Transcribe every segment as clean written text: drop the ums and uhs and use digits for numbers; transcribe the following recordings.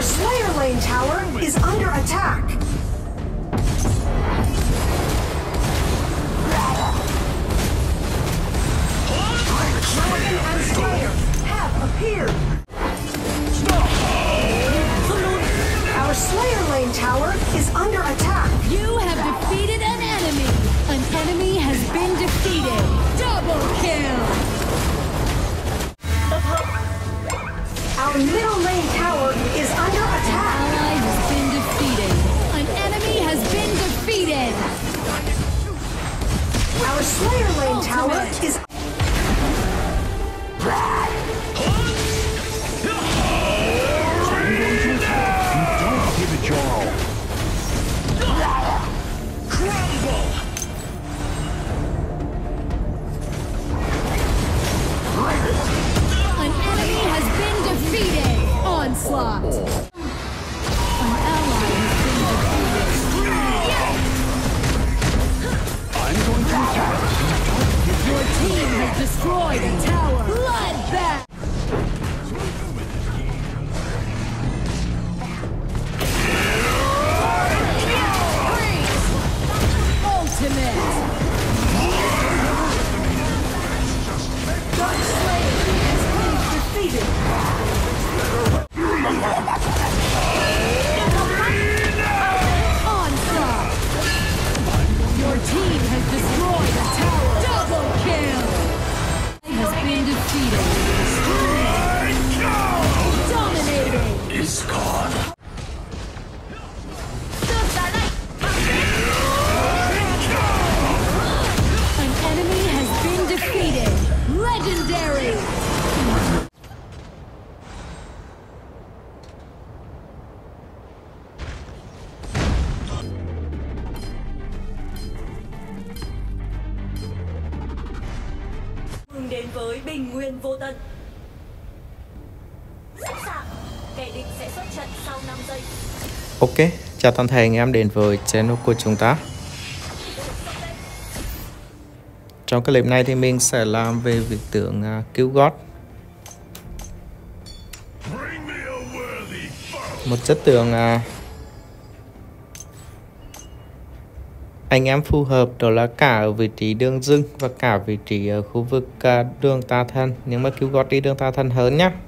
Slayer Lane tower is under attack. Dragon and Slayer have appeared. Our Slayer Lane tower is under attack. You have defeated an enemy. An enemy has been defeated. Double kill. Our middle lane tower is under attack. Ally has been defeated. An enemy has been defeated. Our Slayer Lane tower is An enemy has been defeated. Onslaught. An ally has been defeated. I'm going to attack. Your team has destroyed a tower. Bloodbath. Ultimate. Dark Slayer has been defeated. Onslaught. Your team has destroyed a tower. Double kill. Has been defeated. Dominating. Is gone. An enemy has been defeated. Legendary. Mừng đến với bình nguyên vô tận. Sẵn sàng, kẻ địch sẽ xuất trận sau 5 giây. Ok, chào toàn thể anh em đến với channel của chúng ta. Trong clip này thì mình sẽ làm về vị tướng cứu gót. Một chất tướng anh em phù hợp đó là cả ở vị trí đường dưng và cả vị trí ở khu vực đường tà thần, nhưng mà cứu gót đi đường tà thần hơn nhá.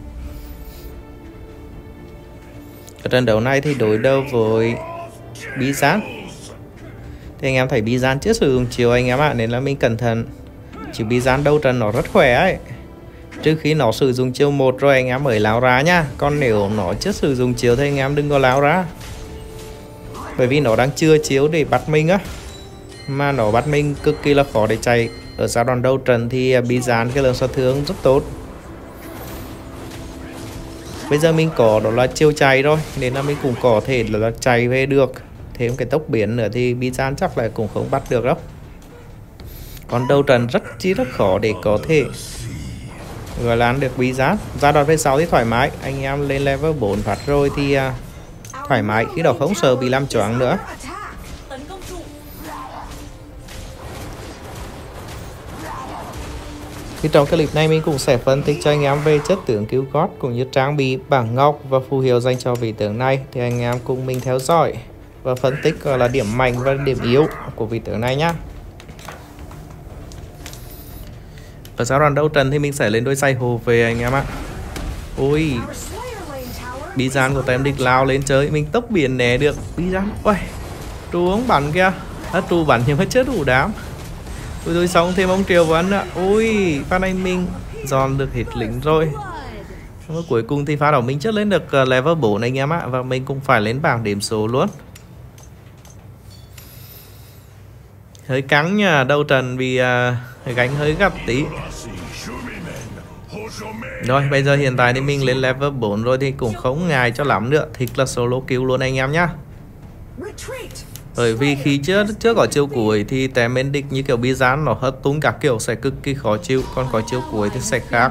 Ở trận đấu này thì đối đầu với Bí Gián thì anh em thấy Bí Gián chưa sử dụng chiều anh em ạ, nên là mình cẩn thận. Chứ Bí Gián đấu trận nó rất khỏe ấy, trước khi nó sử dụng chiêu 1 rồi anh em mới lao ra nha. Còn nếu nó chưa sử dụng chiều thì anh em đừng có lao ra, bởi vì nó đang chưa chiếu để bắt mình á, mà nó bắt mình cực kỳ là khó để chạy. Ở giai đoạn đấu trận thì Bí Gián cái lượng sát thương rất tốt. Bây giờ mình có đó là chiêu chạy rồi, nên là mình cũng có thể là chạy về được. Thêm cái tốc biến nữa thì Bí Gián chắc là cũng không bắt được đâu. Còn đấu trận rất khó để có thể gọi là ăn được Bí Gián. Giai đoạn về sau thì thoải mái, anh em lên level 4 phát rồi thì thoải mái, khi đó không sợ bị làm choáng nữa. Tấn công trụ. Thì trong clip này mình cũng sẽ phân tích cho anh em về chất tướng cứu gót cũng như trang bị bảng ngọc và phù hiệu dành cho vị tướng này. Thì anh em cùng mình theo dõi và phân tích gọi là điểm mạnh và điểm yếu của vị tướng này nhá. Ở giai đoạn đấu trận thì mình sẽ lên đôi giày hồ về anh em ạ. Ôi, Bí Gián của tem địch lao lên chơi, mình tốc biển né được. Bí Gián, ôi, trù ông bắn kìa, trù bắn nhưng mà chết đủ đám. Ôi rồi xong thêm ông Triều Vân ạ. Ôi, pha này mình dọn được hết lính rồi. Và cuối cùng thì pha đó mình chất lên được level 4 anh em ạ. Và mình cũng phải lên bảng điểm số luôn. Hơi căng nha, đầu trận vì gánh hơi gắt tí. Rồi bây giờ hiện tại thì mình lên level 4 rồi thì cũng không ngại cho lắm nữa. Thịt là solo kill luôn anh em nhá. Bởi vì khi chưa có chiêu cuối thì tem bên địch như kiểu Bí Gián nó hất tung các kiểu sẽ cực kỳ khó chịu. Còn có chiêu cuối thì sẽ khác.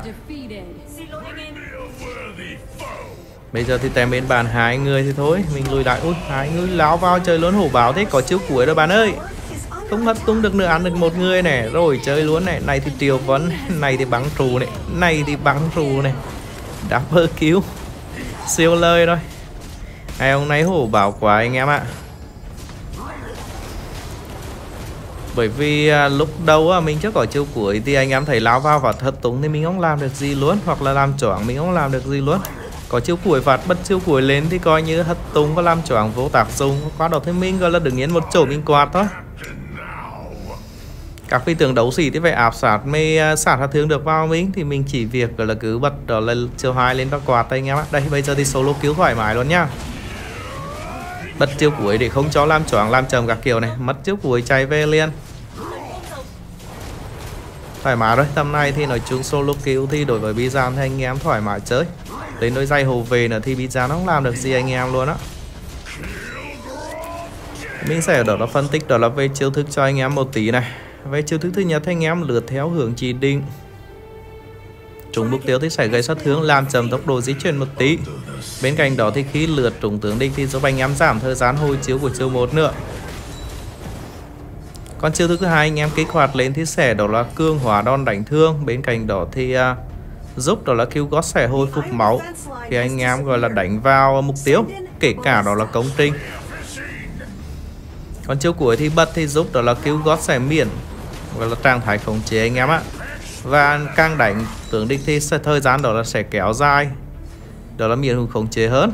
Bây giờ thì tem bên bàn 2 người thì thôi mình lùi lại. Ui, 2 người láo vào chơi luôn, hổ báo thế, có chiêu cuối rồi bạn ơi. Không hất tung được nữa, ăn được một người này. Rồi chơi luôn này. Này thì Triều Vân, này thì bắn trù này, này thì bắn trù này. Double kill. Siêu lời rồi. Hai ông này hổ bảo quá anh em ạ. Bởi vì lúc đầu mình chưa có chiêu cuối thì anh em thấy lao vào và thất túng thì mình không làm được gì luôn, hoặc là làm choáng mình không làm được gì luôn. Có chiêu cuối phạt bất chiêu cuối lên thì coi như thất túng và làm choáng vô tác dụng. Qua đó thì mình gọi là đứng yên một chỗ mình quạt thôi. Các phi tướng đấu sĩ thì phải áp sát mới xả sát thương được vào mình, thì mình chỉ việc gọi là cứ bật đó là chiêu 2 lên và quạt đây anh em ạ. Đây bây giờ thì solo kill thoải mái luôn nhá. Bật chiêu cuối để không cho làm choáng làm chậm các kiểu này, mất chiêu cuối chạy về liền. Thoải mái rồi, tầm này thì nói chung solo kill thì đối với Bizan thì anh em thoải mái chơi. Đến đôi giày hồ về nữa thì Bizan không làm được gì anh em luôn á. Mình sẽ ở đó là phân tích đó là về chiêu thức cho anh em một tí này. Về chiêu thức thứ nhất anh em lượt theo hướng chỉ định. Trúng mục tiêu thì sẽ gây sát thương, làm chậm tốc độ di chuyển một tí. Bên cạnh đó thì khi lượt trúng tướng địch thì giúp anh em giảm thời gian hồi chiếu của chiêu 1 nữa. Còn chiêu thức thứ hai anh em kích hoạt lên thì sẽ đó là cương hóa đòn đánh thương. Bên cạnh đó thì giúp đó là kêu gót sẽ hồi phục máu khi anh em gọi là đánh vào mục tiêu, kể cả đó là công trình. Còn chiêu cuối thì bật thì giúp đó là kêu gót sẽ miễn, gọi là trạng thái khống chế anh em ạ. Và càng đánh tướng địch thì thời gian đó là sẽ kéo dài, đó là miễn khống chế hơn.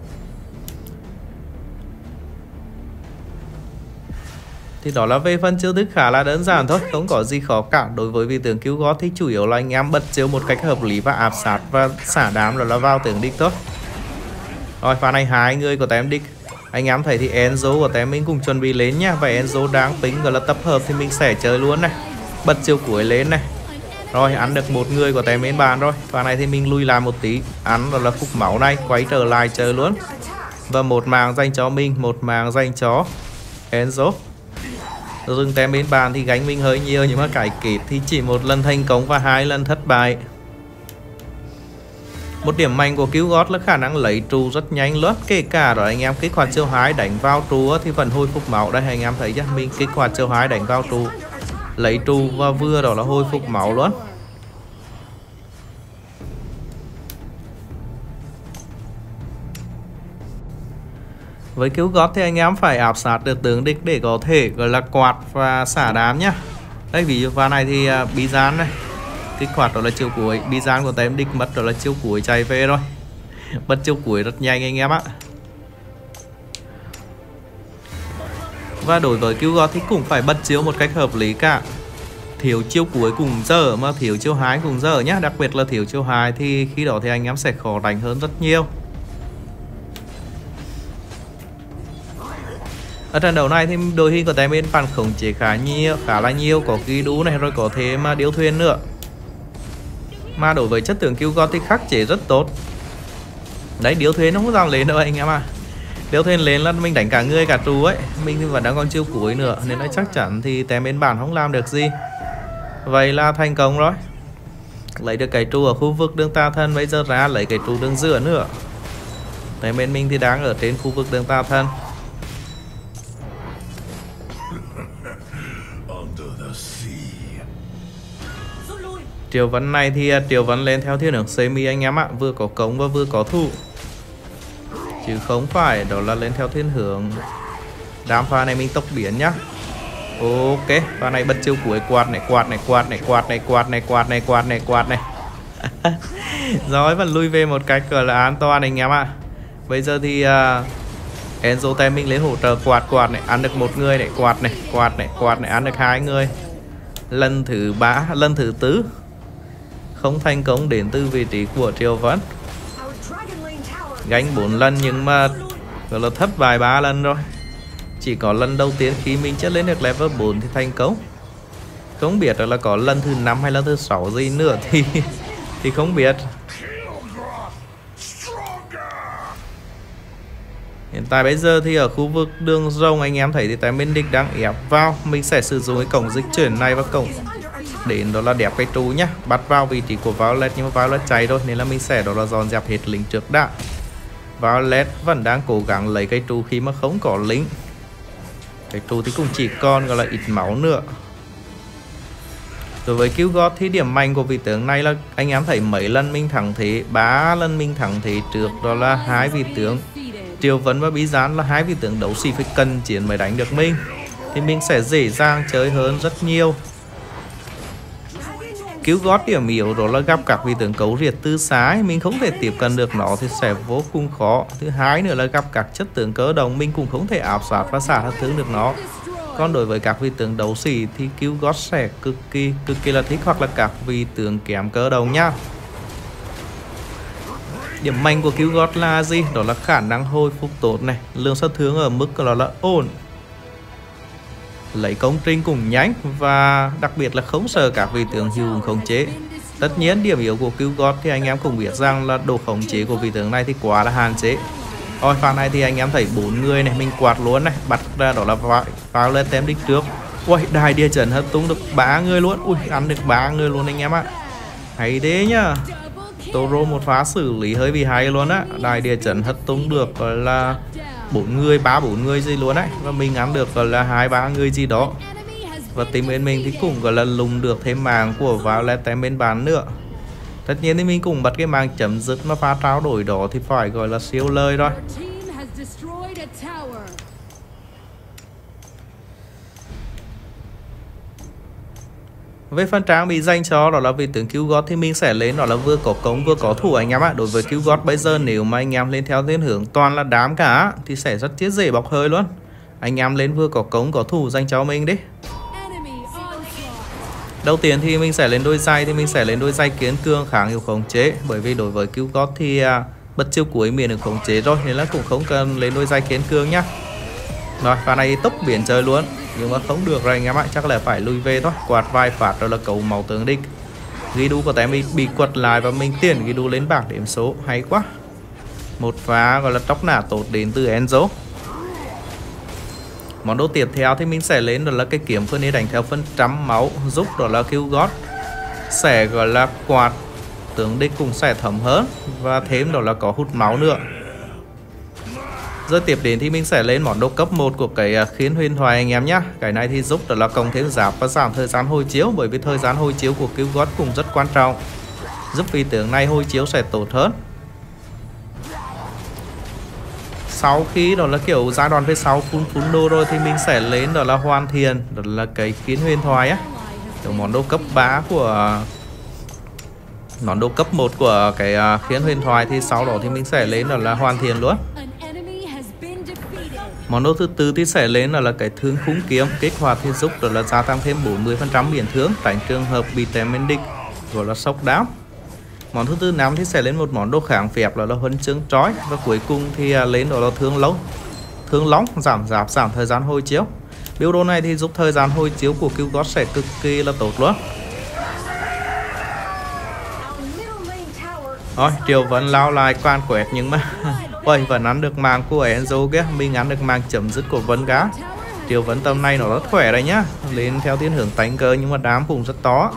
Thì đó là về phần chiêu thức khá là đơn giản thôi, không có gì khó cả. Đối với vị tướng cứu gót thì chủ yếu là anh em bật chiêu một cách hợp lý và áp sát và xả đám là vào tướng địch thôi. Rồi pha này 2 người của tem địch. Anh em thấy thì Enzo của tem mình cùng chuẩn bị lên nhá. Và Enzo đang tính gọi là tập hợp thì mình sẽ chơi luôn này. Bật chiêu cuối lên này. Rồi ăn được một người của tem bên bàn rồi. Pha này thì mình lui lại một tí, ăn đó là phục máu này, quay trở lại chơi luôn. Và một màng dành cho mình, một màng dành cho Enzo. Dừng tem bên bàn thì gánh mình hơi nhiều, nhưng mà cái kết thì chỉ một lần thành công và 2 lần thất bại. Một điểm mạnh của cứu gót là khả năng lấy trụ rất nhanh luôn. Kể cả đó anh em kích hoạt chiêu 2 đánh vào trụ thì vẫn hồi phục máu. Đây anh em thấy chứ, mình kích hoạt chiêu 2 đánh vào trụ, lấy trụ và vừa đó là hồi phục máu luôn. Với cứu gót thì anh em phải áp sát được tướng địch để có thể gọi là quạt và xả đám nhá. Đây ví dụ vào này thì Bizan này kích hoạt đó là chiêu cuối, Bizan của tem địch mất đó là chiêu cuối chạy về rồi. Bật chiêu cuối rất nhanh anh em ạ. Và đối với cứu gót thì cũng phải bật chiêu một cách hợp lý cả. Thiếu chiêu cuối cùng dở mà thiếu chiêu 2 cùng dở nhá. Đặc biệt là thiếu chiêu 2 thì khi đó thì anh em sẽ khó đánh hơn rất nhiều. Ở trận đấu này thì đội hình của tay bên phản khống chế khá là nhiều, có ghi đú này rồi có thêm điếu thuyền nữa. Mà đối với chất tướng cứu gót thì khắc chế rất tốt. Đấy, điếu thuyền nó không dám lên đâu anh em à. Điếu thuyền lên là mình đánh cả người cả trụ ấy. Mình thì vẫn đang còn chiêu cuối nữa, nên là chắc chắn thì tay bên bản không làm được gì. Vậy là thành công rồi. Lấy được cái trụ ở khu vực đường tà thân, bây giờ ra lấy cái trụ đường giữa nữa. Tay bên mình thì đang ở trên khu vực đường tà thân. Triều Vấn này thì Triều Vấn lên theo thiên hướng semi anh em ạ, vừa có công và vừa có thủ, chứ không phải đó là lên theo thiên hướng đám. Pha này mình tốc biến nhá. Ok, pha này bật chiêu cuối quạt này, quạt này, quạt này, quạt này, quạt này, quạt này, quạt này, quạt này. Rồi vẫn lui về một cách gọi là an toàn anh em ạ. Bây giờ thì Enzo tem mình lấy hỗ trợ quạt này, ăn được một người này, quạt này, quạt này, quạt này, ăn được 2 người. Lần thứ 3, lần thứ 4 không thành công đến từ vị trí của Triều Vấn. Gánh 4 lần nhưng mà gọi là thất bại 3 lần rồi. Chỉ có lần đầu tiên khi mình chất lên được level 4 thì thành công. Không biết là có lần thứ 5 hay lần thứ 6 gì nữa thì không biết. Hiện tại bây giờ thì ở khu vực đường rồng anh em thấy thì tại bên địch đang ép vào. Mình sẽ sử dụng cái cổng dịch chuyển này và cổng đến đó là đẹp cái trụ nhá, bắt vào vị trí của Violet, nhưng mà Violet cháy rồi nên là mình sẽ đó là dọn dẹp hết lính trước đã. Violet vẫn đang cố gắng lấy cái trụ khi mà không có lính. Cái trụ thì cũng chỉ còn gọi là ít máu nữa. Đối với cứu gót thì điểm mạnh của vị tướng này là anh em thấy mấy lần mình thắng thế, 3 lần mình thắng thế trước đó là 2 vị tướng Triều Vấn và Bí Gián là hai vị tướng đấu sĩ phải cần chiến mới đánh được mình, thì mình sẽ dễ dàng chơi hơn rất nhiều. Cứu gót điểm yếu đó là gặp các vị tướng cấu riệt tư sái, mình không thể tiếp cận được nó thì sẽ vô cùng khó. Thứ hai nữa là gặp các chất tướng cơ đồng, mình cũng không thể áp sát và xả sát thương được nó. Còn đối với các vị tướng đấu sĩ thì cứu gót sẽ cực kỳ là thích, hoặc là các vị tướng kém cơ đồng nhá. Điểm mạnh của cứu gót là gì? Đó là khả năng hồi phục tốt này, lượng sát thương ở mức đó là ổn, lấy công trình cũng nhanh, và đặc biệt là không sợ các vị tướng hữu khống chế. Tất nhiên điểm yếu của cứu gót thì anh em cũng biết rằng là độ khống chế của vị tướng này thì quá là hạn chế. Rồi pha này thì anh em thấy 4 người này, mình quạt luôn này, bắt ra đó là vào lên tem đích trước. Ui, đài địa chấn hất tung được 3 người luôn. Ui, ăn được 3 người luôn anh em ạ. Hay thế nhá. Toro một phá xử lý hơi bị hay luôn á. Đài địa chấn hất tung được gọi là 4 người, 3-4 người gì luôn đấy. Và mình ăn được gọi là 2-3 người gì đó. Và team bên mình thì cũng gọi là lùng được thêm màng của vào lên tem bên bàn nữa. Tất nhiên thì mình cũng bật cái màng chấm dứt mà pha trao đổi đó thì phải gọi là siêu lời rồi. Về phần trang bị dành cho đó là vị tướng cứu gót thì mình sẽ lên đó là vừa có công vừa có thủ anh em ạ. Đối với cứu gót bây giờ nếu mà anh em lên theo thiên hướng toàn là đám cả thì sẽ rất dễ bọc hơi luôn. Anh em lên vừa có công có thủ dành cho mình đi. Đầu tiên thì mình sẽ lên đôi dây, thì mình sẽ lên đôi dây kiến cương kháng hiệu khống chế, bởi vì đối với cứu gót thì bật chiêu cuối miền được khống chế rồi nên là cũng không cần lên đôi dây kiến cương nhá. Rồi pha này tốc biển chơi luôn, nhưng mà không được rồi anh em ạ, chắc là phải lui về thôi. Quạt vài phát rồi là cầu máu tướng địch. Ghi đu của tem bị quật lại và mình tiền ghi đu lên bảng điểm số, hay quá. Một phá gọi là tóc nả tốt đến từ Enzo. Món đồ tiếp theo thì mình sẽ lên đó là cái kiếm phương này đánh theo phân trăm máu, giúp đó là cứu gót sẽ gọi là quạt tướng địch cũng sẽ thấm hơn, và thêm đó là có hút máu nữa. Rồi tiếp đến thì mình sẽ lên món đồ cấp 1 của cái khiến huyền thoại anh em nhé. Cái này thì giúp đó là cộng thêm giáp và giảm thời gian hồi chiếu, bởi vì thời gian hồi chiếu của cứu gót cũng rất quan trọng, giúp vị tướng này hồi chiếu sẽ tốt hơn. Sau khi đó là kiểu giai đoạn về sau phun đô rồi thì mình sẽ lên đó là hoàn thiện đó là cái khiến huyền thoại á, món đồ cấp 3 của món đồ cấp 1 của cái khiến huyền thoại, thì sau đó thì mình sẽ lên đó là hoàn thiện luôn. Món đồ thứ tư thì sẽ lên đó là cái thương khung kiếm, kích hoạt thì giúp đó là gia tăng thêm 40% biến thương, tránh trường hợp bị tem bên địch gọi là sốc đáo. Món thứ tư năm thì sẽ lên một món đồ kháng phép là huân chương trói, và cuối cùng thì lên đó là thương lóng, giảm giáp, giảm thời gian hồi chiếu. Build đồ này thì giúp thời gian hồi chiếu của cứu gót sẽ cực kỳ là tốt luôn. Rồi Triều Vấn lao lại quan quẹt, nhưng mà ôi vẫn ăn được màng của Enzo kia, mình ăn được màng chấm dứt của Vấn cá. Triều Vấn tầm này nó rất khỏe đấy nhá, lên theo thiên hướng tánh cơ nhưng mà đám cũng rất to.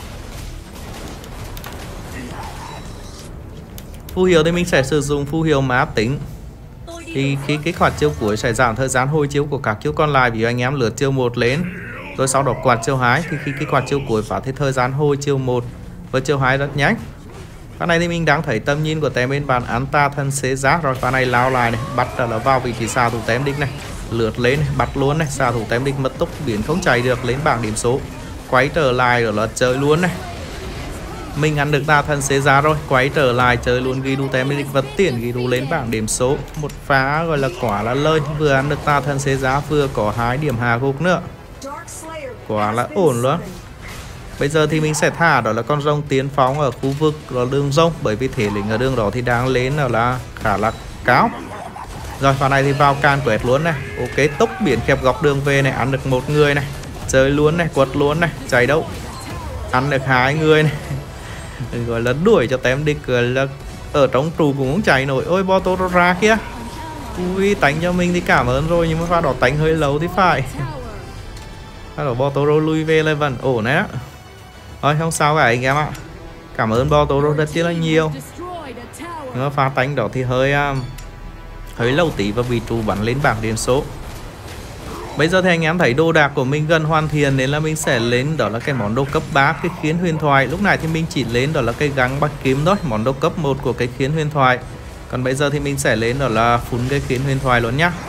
Phù hiệu thì mình sẽ sử dụng phù hiệu má tính, thì khi kích hoạt chiêu cuối sẽ giảm thời gian hồi chiếu của các chiêu còn lại. Ví dụ anh em lượt chiêu 1 lên rồi sau đó quạt chiêu 2 thì khi kích hoạt chiêu cuối và thì thời gian hồi chiêu 1 và chiêu 2 rất nhanh. Pha này thì mình đang thấy tầm nhìn của tem bên bàn Anta thân xế giá rồi. Pha này lao lại này, bắt là vào vị trí xạ thủ tem địch này, lượt lên này, bắt luôn này, xạ thủ tem địch mất tốc biến không chạy được, lên bảng điểm số, quay trở lại rồi là chơi luôn này. Mình ăn được ta thân xế giá rồi, quay trở lại chơi luôn ghi đu tem địch vật tiền ghi đu lên bảng điểm số. Một phá gọi là quả là lời, vừa ăn được ta thân xế giá vừa có 2 điểm hạ gục nữa, quả là ổn luôn. Bây giờ thì mình sẽ thả đó là con rồng tiến phóng ở khu vực đó đường rồng, bởi vì thể lĩnh ở đường đó thì đang lên là khá là cao. Rồi pha này thì vào can quẹt luôn này. Ok, tốc biển kẹp góc đường về này, ăn được 1 người này, chơi luôn này, quật luôn này, chạy đâu, ăn được 2 người này. Gọi là đuổi cho tem địch là ở trong trụ cũng không chạy nổi. Ôi Boto ra kia, ui tánh cho mình thì cảm ơn rồi, nhưng mà pha đỏ tánh hơi lâu thì phải. Pha đỏ Boto lui về lại vẫn ổn đấy á. Thôi không sao cả anh em ạ, cảm ơn Boto rất là nhiều. Nhưng mà pha tánh đó thì hơi lâu tí và bị trụ bắn lên bảng điểm số. Bây giờ thì anh em thấy đồ đạc của mình gần hoàn thiện nên là mình sẽ lên đó là cái món đồ cấp 3 cái khiến huyền thoại. Lúc này thì mình chỉ lên đó là cái găng bạch kiếm thôi, món đồ cấp 1 của cái khiến huyền thoại. Còn bây giờ thì mình sẽ lên đó là phun cái khiến huyền thoại luôn nhá.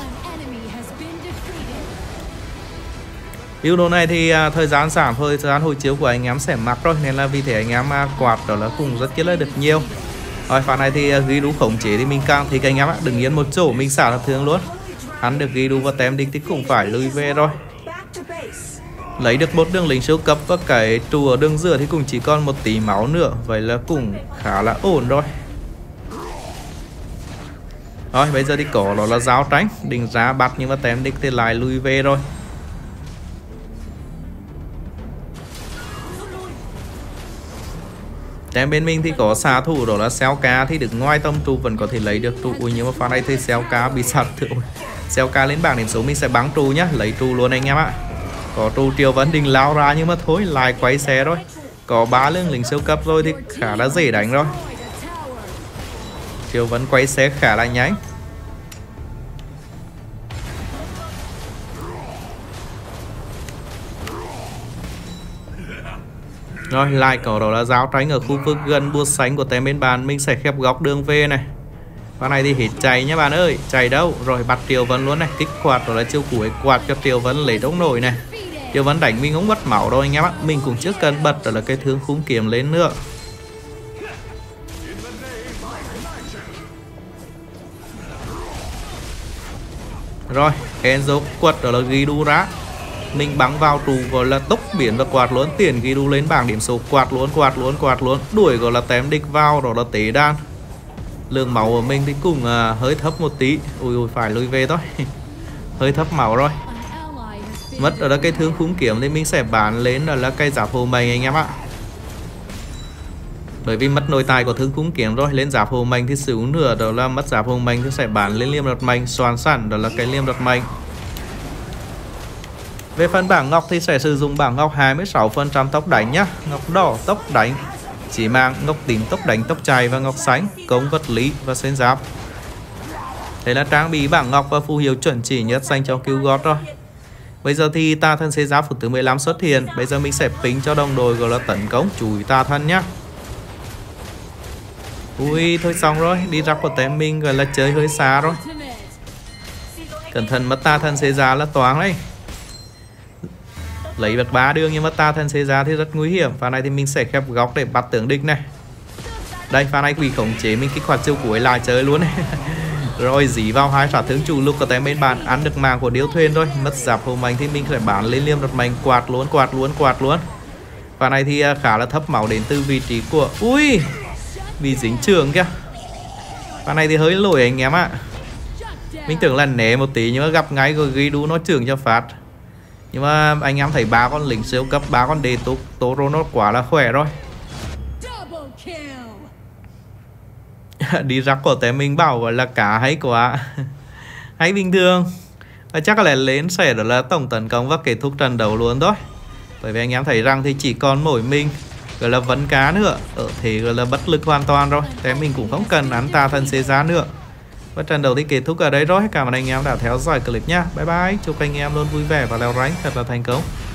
Build đồ này thì thời gian giảm, thời gian hồi chiếu của anh em sẽ mắc rồi, nên là vì thế anh em quạt đó là cũng rất là được nhiều. Rồi pha này thì ghi đu khống chế thì mình càng thì anh em đừng yên một chỗ, mình xả là thương luôn. Hắn được ghi đu và tem đinh thì cũng phải lùi về rồi. Lấy được một đường lính siêu cấp và cái trụ ở đường giữa thì cũng chỉ còn một tí máu nữa, vậy là cũng khá là ổn rồi. Rồi bây giờ thì có đó là giáo tránh, định ra bắt nhưng mà tem đinh thì lại lùi về rồi. Tem bên mình thì có xạ thủ đó là xeo cá thì đứng ngoài tông trụ vẫn có thể lấy được trụ. Ui, nhưng mà pha này thì xeo cá bị sạt thử. Xeo cá lên bảng điểm số mình sẽ bắn trụ nhá, lấy trụ luôn anh em ạ. Có trụ Triều Vân định lao ra nhưng mà thôi lại quay xe rồi. Có 3 lương lính siêu cấp rồi thì khá là dễ đánh rồi. Triều Vân quay xe khá là nhanh. Rồi lại có đó là giáo tránh ở khu vực gần bua sánh của tem bên bàn. Mình sẽ khép góc đường về này. Và này thì hết chạy nhá bạn ơi. Chạy đâu. Rồi bắt Triều Vân luôn này. Kích quạt đó là chiêu cuối quạt cho Triều Vân lấy đống nổi này. Triều Vân đánh mình không mất máu đâu anh em ạ. Mình cũng chưa cần bật đó là cái thương khung kiếm lên nữa. Rồi Enzo quật đó là ghi đu ra. Mình bắn vào trụ gọi là tốc biển và quạt luôn, tiền ghi đu lên bảng điểm số, quạt luôn, đuổi gọi là tém địch vào đó là tế đan. Lượng máu của mình thì cũng hơi thấp một tí. Ui phải lùi về thôi. Hơi thấp máu rồi. Mất ở đó cái thương khung kiếm thì mình sẽ bán lên đó là cây giáp hồ mệnh anh em ạ. Bởi vì mất nội tài của thương khung kiếm rồi, lên giáp hồ mệnh thì sử dụng nữa đó là mất giáp hồ mệnh thì sẽ bán lên liêm đột mệnh, soàn sẵn đó là cái liêm đột mệnh. Về phần bảng ngọc thì sẽ sử dụng bảng ngọc 26% tốc đánh nhá. Ngọc đỏ tốc đánh, chỉ mang ngọc tím tốc đánh tốc chạy và ngọc sánh công vật lý và xuyên giáp. Đây là trang bị bảng ngọc và phù hiệu chuẩn chỉ nhất dành cho cứu gót rồi. Bây giờ thì tà thân xế giáp phút thứ 15 xuất hiện. Bây giờ mình sẽ ping cho đồng đội gọi là tấn công chùi tà thân nhá. Ui thôi xong rồi, đi ra của tem mình gọi là chơi hơi xa rồi. Cẩn thận mất tà thân xế giá là toán đấy. Lấy được 3 đường nhưng mà ta thân xế ra thì rất nguy hiểm. Pha này thì mình sẽ khép góc để bắt tướng địch này. Đây pha này quỷ khống chế mình kích hoạt chiêu cuối lại chơi luôn này. Rồi dí vào hai sát thương chủ lục của tem bên bàn, ăn được màng của điêu thuyền rồi. Mất giáp hồ mệnh thì mình phải bán lên liêm đột mệnh, quạt luôn. Pha này thì khá là thấp máu đến từ vị trí của ui vì dính trường kìa. Pha này thì hơi lỗi anh em ạ. Mình tưởng là né một tí nhưng mà gặp ngay rồi ghi đu nó trưởng cho phát. Nhưng mà anh em thấy 3 con lính siêu cấp, 3 con đề tố rô nó quá là khỏe rồi. Đi rắc của té mình bảo gọi là cá hay quá. Hay bình thường. Và chắc là lên sẽ đó là tổng tấn công và kết thúc trận đấu luôn thôi. Bởi vì anh em thấy rằng thì chỉ còn mỗi mình gọi là vấn cá nữa. Ở thế gọi là bất lực hoàn toàn rồi. Thế mình cũng không cần ăn tà thân xế giá nữa. Và trận đấu thì kết thúc ở đây rồi. Cảm ơn anh em đã theo dõi clip nhá. Bye bye. Chúc anh em luôn vui vẻ và leo rank thật là thành công.